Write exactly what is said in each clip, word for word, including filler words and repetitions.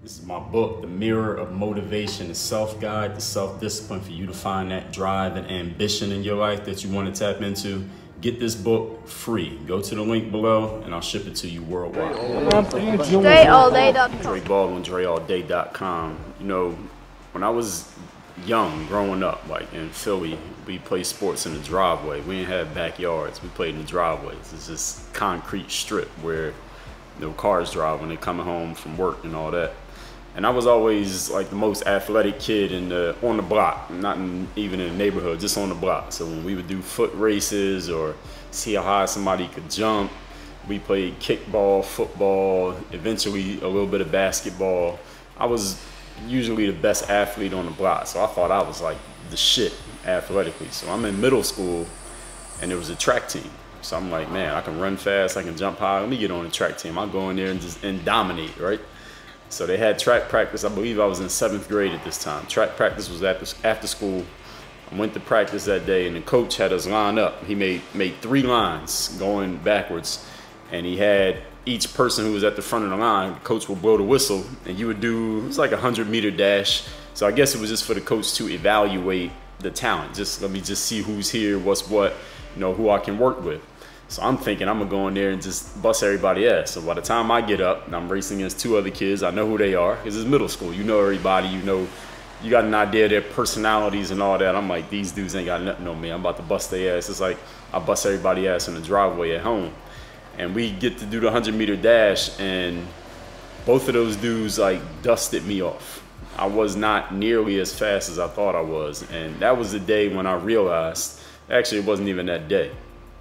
This is my book, The Mirror of Motivation, the self-guide, the self-discipline for you to find that drive and ambition in your life that you want to tap into. Get this book free. Go to the link below and I'll ship it to you worldwide. Dre All Day dot com. Dre Baldwin, Dre All Day dot com. You know, when I was young, growing up, like in Philly, we played sports in the driveway. We didn't have backyards. We played in the driveways. It's this concrete strip where you know, cars drive when they're coming home from work and all that. And I was always like the most athletic kid in the, on the block, not in, even in the neighborhood, just on the block. So when we would do foot races or see how high somebody could jump, we played kickball, football, eventually a little bit of basketball. I was usually the best athlete on the block, so I thought I was like the shit athletically. So I'm in middle school and there was a track team. So I'm like, man, I can run fast, I can jump high, let me get on the track team. I'll go in there and just and dominate, right? So they had track practice. I believe I was in seventh grade at this time. Track practice was after, after school. I went to practice that day and the coach had us line up. He made, made three lines going backwards. And he had each person who was at the front of the line, the coach would blow the whistle and you would do, it was like a hundred meter dash. So I guess it was just for the coach to evaluate the talent. Just let me just see who's here, what's what, you know, who I can work with. So I'm thinking I'm gonna go in there and just bust everybody ass. So by the time I get up and I'm racing against two other kids, I know who they are, because it's middle school. You know everybody, you know, you got an idea of their personalities and all that. I'm like, these dudes ain't got nothing on me. I'm about to bust their ass. It's like I bust everybody ass in the driveway at home. And we get to do the hundred meter dash and both of those dudes like dusted me off. I was not nearly as fast as I thought I was. And that was the day when I realized, actually it wasn't even that day.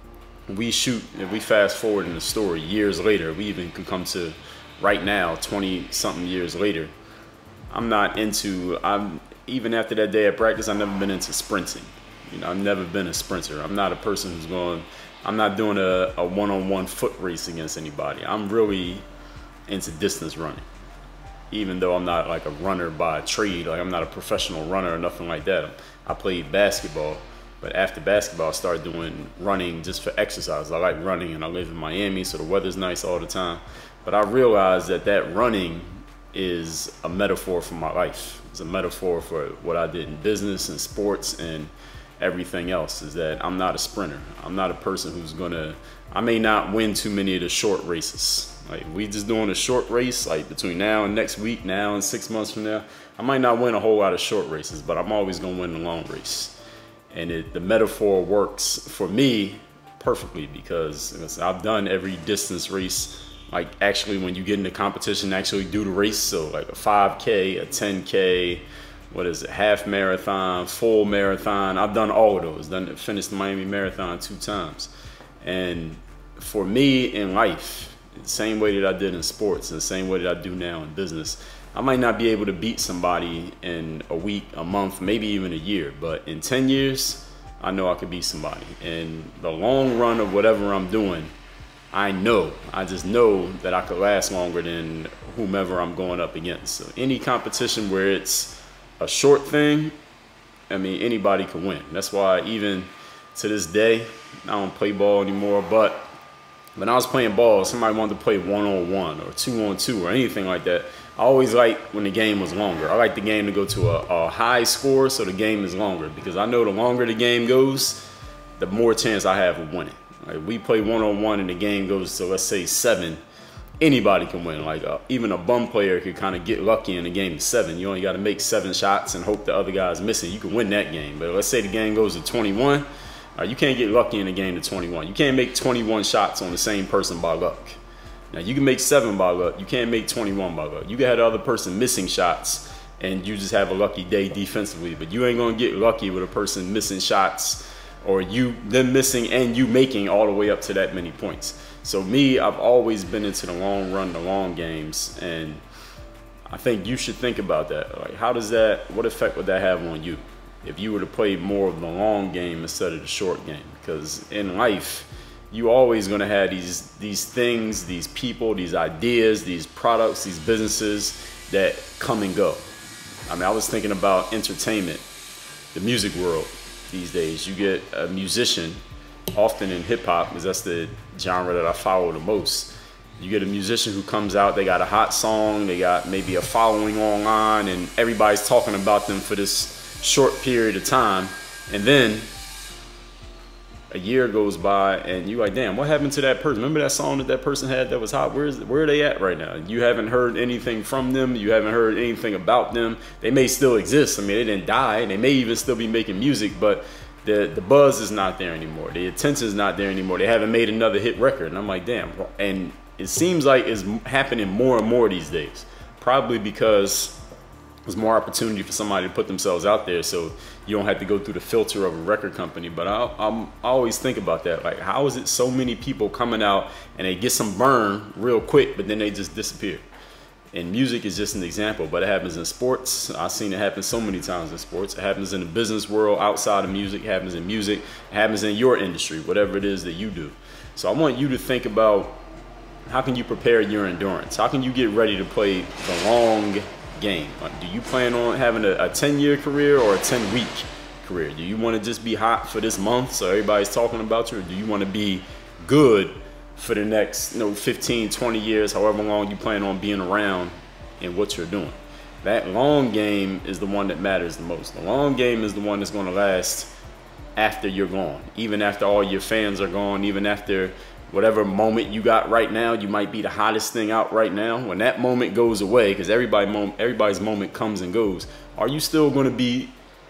We shoot, if we fast forward in the story years later, we even could come to right now, twenty something years later. I'm not into, I'm even after that day at practice, I've never been into sprinting. You know, I've never been a sprinter. I'm not a person who's going, I'm not doing a, a one-on-one foot race against anybody. I'm really into distance running. Even though I'm not like a runner by trade, like I'm not a professional runner or nothing like that. I played basketball. But after basketball, I started doing running just for exercise. I like running and I live in Miami, so the weather's nice all the time. But I realized that that running is a metaphor for my life. It's a metaphor for what I did in business and sports and everything else, is that I'm not a sprinter. I'm not a person who's gonna, I may not win too many of the short races. Like we just doing a short race, like between now and next week, now and six months from now, I might not win a whole lot of short races, but I'm always gonna win the long race. And it, the metaphor works for me perfectly because I've done every distance race. Like actually when you get into competition, actually do the race. So like a five K, a ten K, what is it, half marathon, full marathon. I've done all of those, done finished the Miami Marathon two times. And for me in life, the same way that I did in sports and the same way that I do now in business, I might not be able to beat somebody in a week, a month, maybe even a year, but in ten years, I know I could beat somebody. And the long run of whatever I'm doing, I know, I just know that I could last longer than whomever I'm going up against. So any competition where it's a short thing, I mean, anybody can win. That's why even to this day, I don't play ball anymore, but when I was playing ball, somebody wanted to play one-on-one or two-on-two or anything like that. I always liked when the game was longer. I like the game to go to a, a high score so the game is longer, because I know the longer the game goes, the more chance I have of winning. Like we play one-on-one and the game goes to, let's say, seven, anybody can win. Like uh, even a bum player could kind of get lucky in the game of seven. You only got to make seven shots and hope the other guy's missing. You can win that game. But let's say the game goes to twenty-one. Uh, you can't get lucky in a game to twenty-one. You can't make twenty-one shots on the same person by luck. Now you can make seven by luck. You can't make twenty-one by luck. You can have the other person missing shots and you just have a lucky day defensively, but you ain't gonna get lucky with a person missing shots or you them missing and you making all the way up to that many points. So me, I've always been into the long run, the long games, and I think you should think about that. Like how does that, what effect would that have on you if you were to play more of the long game instead of the short game? Because in life, you always gonna have these these things, these people, these ideas, these products, these businesses that come and go. I mean, I was thinking about entertainment, the music world these days. You get a musician, often in hip hop, because that's the genre that I follow the most, You get a musician who comes out, they got a hot song, they got maybe a following online, and everybody's talking about them for this short period of time. And then a year goes by and you're like, damn, what happened to that person? Remember that song that that person had that was hot? Where's, where are they at right now? You haven't heard anything from them. You haven't heard anything about them. They may still exist. I mean, they didn't die. They may even still be making music, but the, the buzz is not there anymore. The attention is not there anymore. They haven't made another hit record. And I'm like, damn. And it seems like it's happening more and more these days, probably because there's more opportunity for somebody to put themselves out there, so you don't have to go through the filter of a record company. But I, I'm, I always think about that. Like, how is it so many people coming out and they get some burn real quick, but then they just disappear? And music is just an example, but it happens in sports. I've seen it happen so many times in sports. It happens in the business world, outside of music. It happens in music. It happens in your industry, whatever it is that you do. So I want you to think about, how can you prepare your endurance? How can you get ready to play the long game? Do you plan on having a ten-year career or a ten-week career? Do you want to just be hot for this month so everybody's talking about you, or do you want to be good for the next, you know, fifteen, twenty years, however long you plan on being around in what you're doing? That long game is the one that matters the most. The long game is the one that's going to last after you're gone, even after all your fans are gone, even after whatever moment you got right now. You might be the hottest thing out right now. When that moment goes away, because everybody mom everybody's moment comes and goes, are you still going to be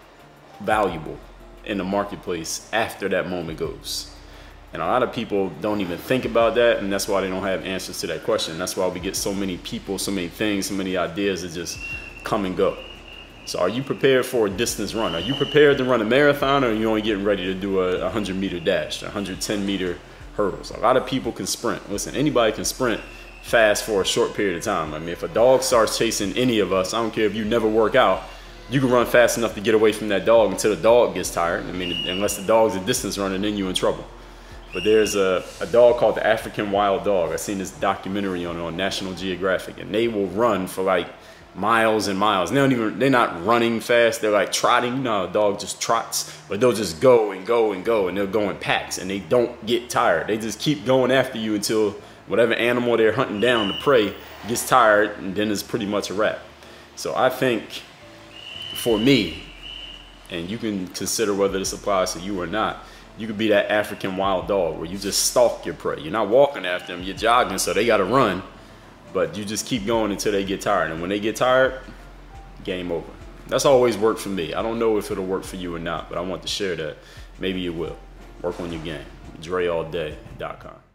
valuable in the marketplace after that moment goes? And a lot of people don't even think about that, and that's why they don't have answers to that question. That's why we get so many people, so many things, so many ideas that just come and go. So are you prepared for a distance run? Are you prepared to run a marathon, or are you only getting ready to do a one hundred meter dash, a one hundred ten meter hurdles? A lot of people can sprint. Listen, anybody can sprint fast for a short period of time. I mean, if a dog starts chasing any of us, I don't care if you never work out, you can run fast enough to get away from that dog until the dog gets tired. I mean, unless the dog's a distance runner, then you're in trouble. But there's a, a dog called the African wild dog. I've seen this documentary on, on National Geographic, and they will run for like miles and miles. And they don't even, they're not running fast. They're like trotting. You know, a dog just trots, but they'll just go and go and go, and they'll go in packs, and they don't get tired. They just keep going after you until whatever animal they're hunting down, the prey, gets tired, and then it's pretty much a wrap. So I think for me, and you can consider whether this applies to you or not, you could be that African wild dog where you just stalk your prey. You're not walking after them, you're jogging, so they got to run. But you just keep going until they get tired. And when they get tired, game over. That's always worked for me. I don't know if it'll work for you or not, but I want to share that. Maybe it will. Work on your game. Dre All Day dot com.